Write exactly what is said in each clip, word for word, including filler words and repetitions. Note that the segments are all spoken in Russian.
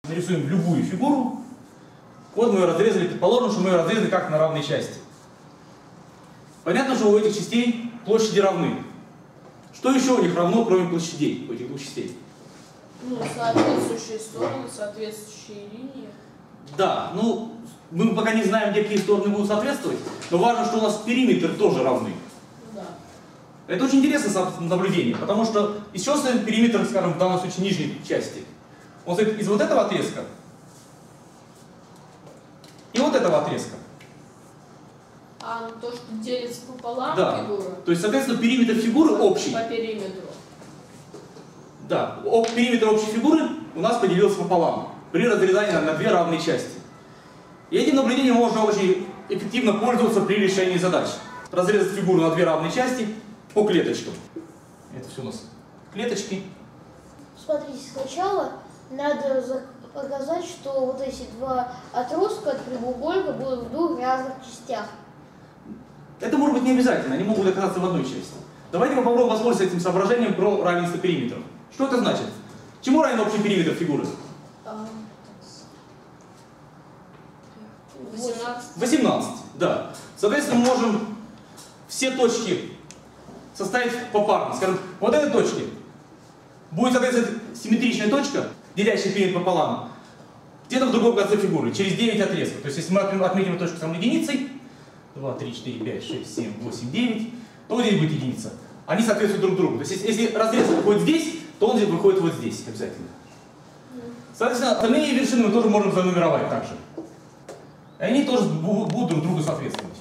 нарисуем любую фигуру. Вот мы ее разрезали, предположим, что мы ее разрезали как на равные части. Понятно, что у этих частей площади равны. Что еще у них равно, кроме площадей, у этих двух частей? Ну, соответствующие стороны, соответствующие линии. Да, ну, мы пока не знаем, где какие стороны будут соответствовать, но важно, что у нас периметры тоже равны. Да. Это очень интересное наблюдение, потому что из чего состоит периметр, скажем, в данном случае нижней части? Он состоит из вот этого отрезка и вот этого отрезка. А, ну то, что делится пополам Да. фигура? То есть, соответственно, периметр фигуры общий. По периметру. Да, периметр общей фигуры у нас поделился пополам при разрезании на, на две равные части. И этим наблюдением можно очень эффективно пользоваться при решении задач. Разрезать фигуру на две равные части по клеточкам. Это все у нас клеточки. Смотрите, сначала надо показать, что вот эти два отростка от прямоугольника будут в двух разных частях. Это может быть не обязательно, они могут оказаться в одной части. Давайте попробуем воспользоваться этим соображением про равенство периметров. Что это значит? Чему равен общий периметр фигуры? восемнадцать. восемнадцать, да. Соответственно, мы можем все точки составить попарно. Скажем, вот этой точке будет, соответственно, симметричная точка, делящая периметр пополам, где-то в другом конце фигуры, через девять отрезков. То есть, если мы отметим точку с единицей, два, три, четыре, пять, шесть, семь, восемь, девять, то вот здесь будет единица. Они соответствуют друг другу. То есть, если разрез выходит здесь, то он здесь выходит вот здесь обязательно. Соответственно, остальные вершины мы тоже можем занумеровать также. И они тоже будут друг другу соответствовать.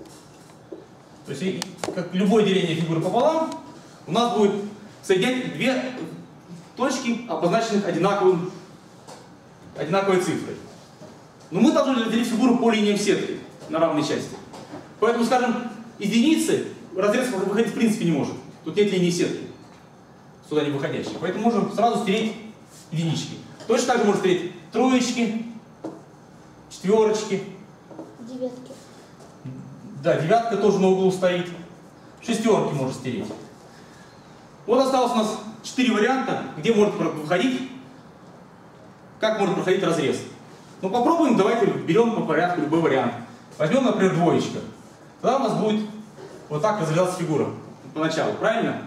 То есть, как любое деление фигуры пополам, у нас будет соединять две точки, обозначенных одинаковым, одинаковой цифрой. Но мы должны разделить фигуру по линиям сетки на равные части. Поэтому, скажем, из единицы разрез выходить в принципе не может. Тут нет линии сетки, сюда не выходящей. Поэтому можем сразу стереть единички. Точно так же можно стереть троечки, четверочки. Девятки. Да, девятка тоже на углу стоит. Шестерки можно стереть. Вот осталось у нас четыре варианта, где может выходить, как может проходить разрез. Ну попробуем, давайте берем по порядку любой вариант. Возьмем, например, двоечка. Тогда у нас будет вот так разрезаться фигура поначалу, правильно?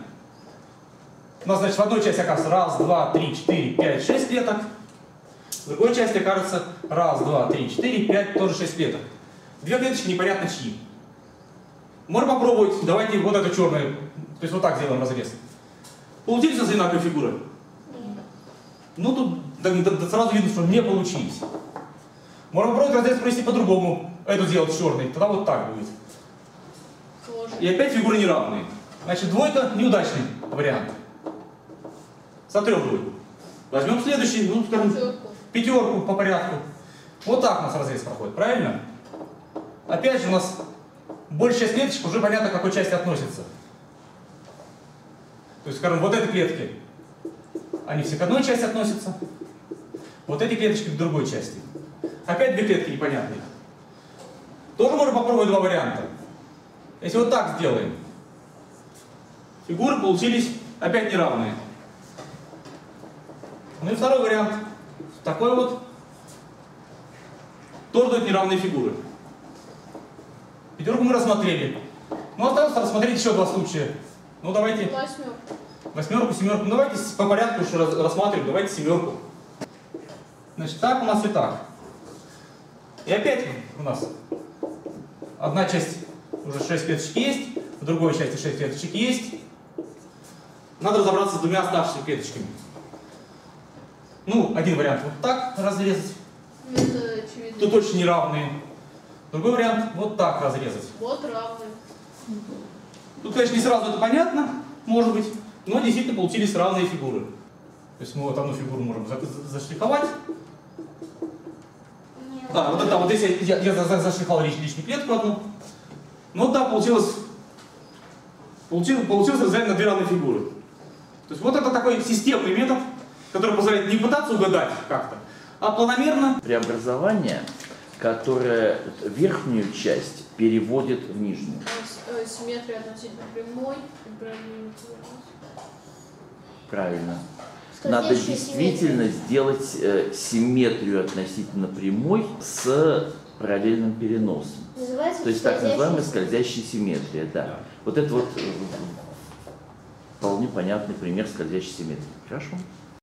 У нас, значит, в одной части окажется раз, два, три, четыре, пять, шесть клеток. В другой части окажется раз, два, три, четыре, пять, тоже шесть клеток. Две клеточки непонятно чьи. Можно попробовать, давайте вот это черное, то есть вот так сделаем разрез. Получились у нас одинаковые фигуры? Нет. Ну тут да, да, да, сразу видно, что не получились. Можно попробовать разрез провести по-другому, эту сделать черной, тогда вот так будет. Сложно. И опять фигуры неравные. Значит, двойка неудачный вариант. Сотрем двойку. Возьмем следующий, ну скажем, Пятерку. пятерку по порядку. Вот так у нас разрез проходит, правильно? Опять же у нас большая часть клеточек уже понятно, к какой части относится. То есть, скажем, вот эти клетки, они все к одной части относятся. Вот эти клеточки к другой части. Опять две клетки непонятные. Тоже можно попробовать два варианта. Если вот так сделаем, фигуры получились опять неравные. Ну и второй вариант. Такой вот. Тоже дают неравные фигуры. Пятерку мы рассмотрели. Ну осталось рассмотреть еще два случая. Ну давайте. Восьмерку. Восьмерку, семерку. Ну давайте по порядку еще раз рассматриваем. Давайте семерку. Значит, так у нас и так. И опять у нас одна часть уже шесть клеточек есть, в другой части шесть клеточек есть. Надо разобраться с двумя оставшимися клеточками. Ну, один вариант вот так разрезать. Ну, это очевидно. Тут очень неравные. Другой вариант вот так разрезать. Вот равны. Тут, конечно, не сразу это понятно, может быть, но действительно получились равные фигуры. То есть мы вот одну фигуру можем за за зашлифовать. Нет. Да, вот это вот здесь я, я, я зашлифовал лиш, лишнюю клетку одну. Ну да, получилось, получилось, получилось разделение на две равные фигуры. То есть вот это такой системный метод, который позволяет не пытаться угадать как-то, а планомерно. Преобразование, которое верхнюю часть переводит в нижнюю. Э, Симметрия относительно прямой. и правильно. Правильно. Надо Скользящая действительно симметрия. сделать э, симметрию относительно прямой с параллельным переносом. Называется То есть так скользящая называемая симметрия. скользящая симметрия, да. Вот это вот э, вполне понятный пример скользящей симметрии. Хорошо?